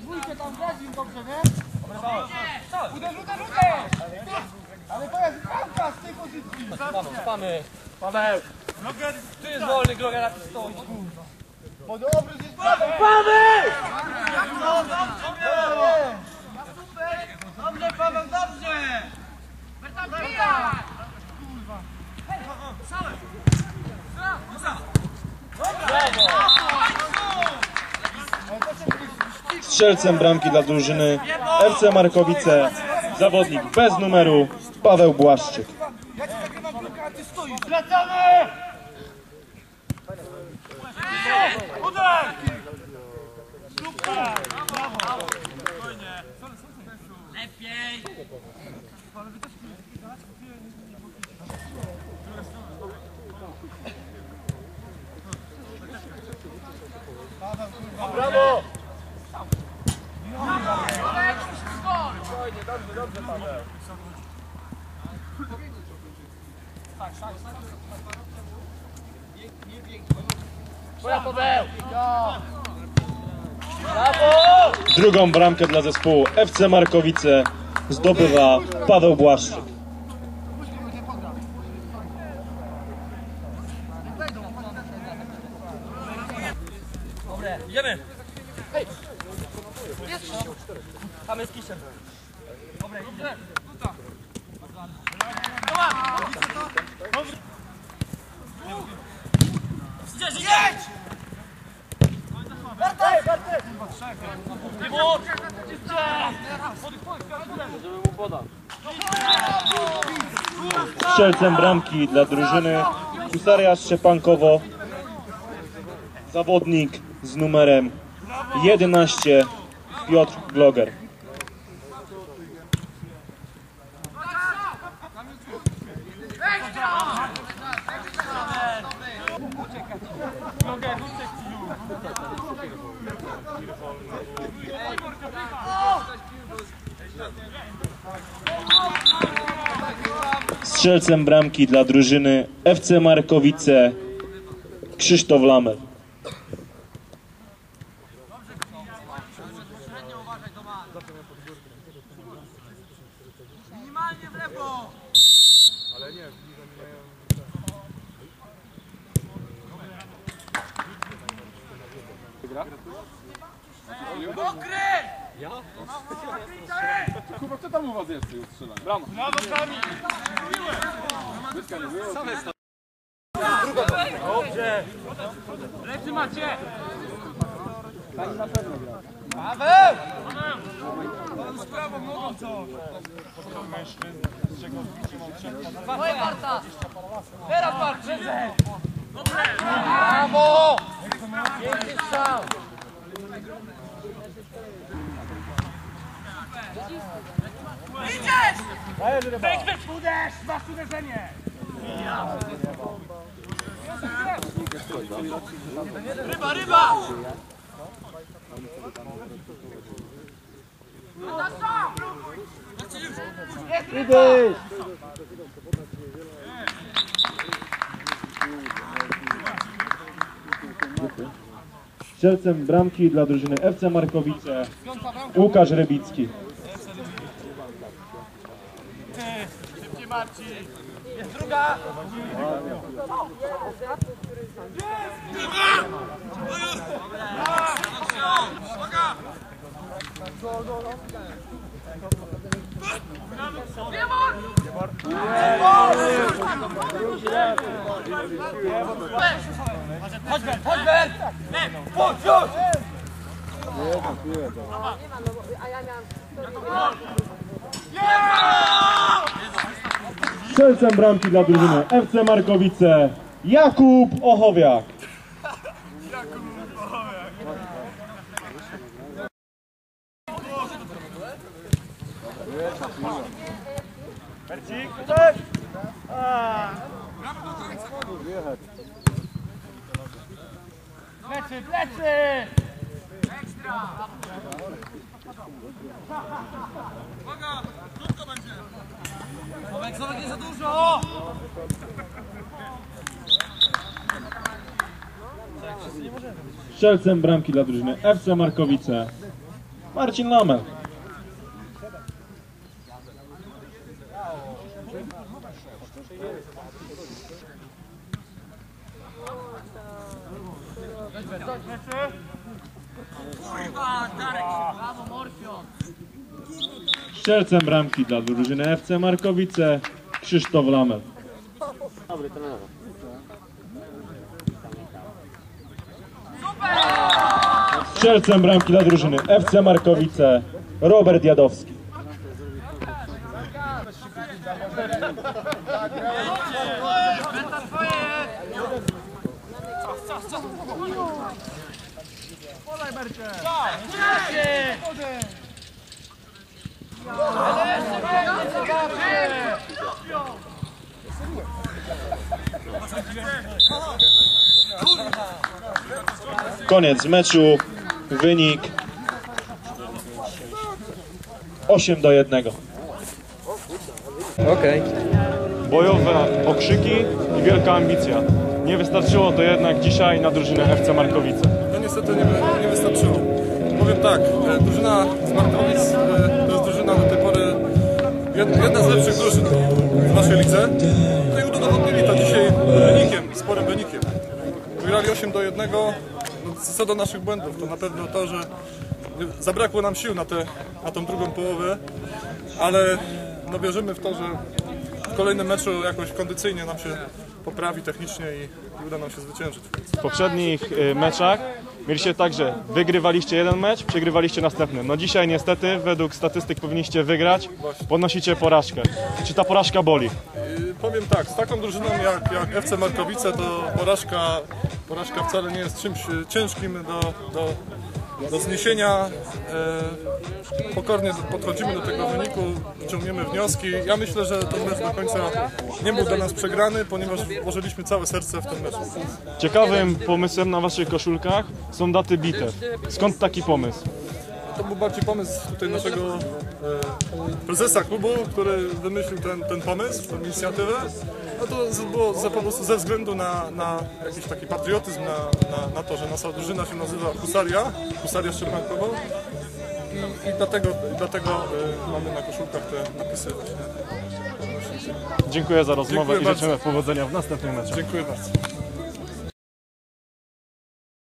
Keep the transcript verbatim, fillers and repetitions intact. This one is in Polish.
dwójkę tam grać im dobrze, nie? Uderz, uderz, uderz! Ale to jest bramka z tej pozycji! Spamy! Paweł! Tu jest wolny, Gloger na tym stoi. Bo dobry jest prawy! Paweł! Dobrze, Paweł, dobrze! Strzelcem bramki dla drużyny F C Markowice zawodnik bez numeru Paweł Błaszczyk. Ja ci zagrywam piłkę, a ty stoisz! Wracamy! Uderz! Super! Brawo! Spokojnie! Lepiej! Brawo! Spokojnie, dobrze, dobrze, Paweł. Twoja, Paweł! Brawo! Drugą bramkę dla zespołu F C Markowice zdobywa Paweł Błaszczyk. Dobre, idziemy! Hej! Tam jest Kiszer. Dobre, idziemy! Idziesz, idziesz! Bartek! Bartek! Żeby mu podał. Strzelcem bramki dla drużyny Husaria Szczepankowo zawodnik z numerem jedenaście Piotr Gloger. Strzelcem bramki dla drużyny F C Markowice Krzysztof Lamer. Minimalnie w lewo! Ale nie, Mokry! ja? Kurwa, kto tam u was jest już strzelanie? Brama. Brawo, Kamil! Wyska nie było? Dobrze! Lecy macie! Paweł! Paweł z prawą nogą co? Twoje, Barta! Teraz, Bart! Brawo! Piękny strzał! Idziesz! Uderz! Masz uderzenie! Ryba, ryba! Idę! Strzelcem bramki dla drużyny F C Markowice Łukasz Rybicki. Szybciej, Marcin! Jest druga! Chodź, Bert! Chodź, Bert! Chodź, chodź! Strzelcem bramki dla drużyny F C Markowice Jakub Ochowiak. Bercik, chodź! Plecy, plecy! Ekstra! Uwaga! Krótko będzie! Słowek, Słowek nie za dużo! Strzelcem bramki dla drużyny F C Markowice Marcin Lomel. Strzelcem bramki dla drużyny F C Markowice Krzysztof Lamel. Strzelcem bramki dla drużyny F C Markowice Robert Jadowski. Koniec meczu, wynik osiem do jednego. Okej. Bojowe okrzyki i wielka ambicja. Nie wystarczyło to jednak dzisiaj na drużynę F C Markowice. No niestety nie, wy- nie wystarczyło. Powiem tak, e, drużyna z Markowic e, to jest drużyna do tej pory jed- jedna z lepszych drużyn w naszej lidze. No i udowodnili to dzisiaj wynikiem, sporym wynikiem. Wygrali osiem do jednego. No, co do naszych błędów, to na pewno to, że zabrakło nam sił na, te, na tą drugą połowę, ale no wierzymy w to, że w kolejnym meczu jakoś kondycyjnie nam się poprawi technicznie i, i uda nam się zwyciężyć. W poprzednich y, meczach mieliście tak, że wygrywaliście jeden mecz, przegrywaliście następny. No dzisiaj niestety według statystyk powinniście wygrać, ponosicie porażkę. Czy ta porażka boli? Yy, powiem tak, z taką drużyną jak, jak F C Markowice to porażka, porażka wcale nie jest czymś e, ciężkim do, do, do zniesienia. E, pokornie podchodzimy do tego wyniku, wyciągniemy wnioski. Ja myślę, że ten mecz do końca nie był dla nas przegrany, ponieważ włożyliśmy całe serce w ten mecz. Ciekawym pomysłem na waszych koszulkach są daty bitew. Skąd taki pomysł? To był bardziej pomysł tutaj naszego e, prezesa klubu, który wymyślił ten, ten pomysł, tę inicjatywę. No to z- było za, po prostu ze względu na, na jakiś taki patriotyzm, na, na, na to, że nasza drużyna się nazywa Husaria, Husaria Szczerbankowa. I, i dlatego, dlatego e, mamy na koszulkach te napisy właśnie. Dziękuję za rozmowę Dziękuję i bardzo. życzymy powodzenia w następnym meczu. Dziękuję bardzo.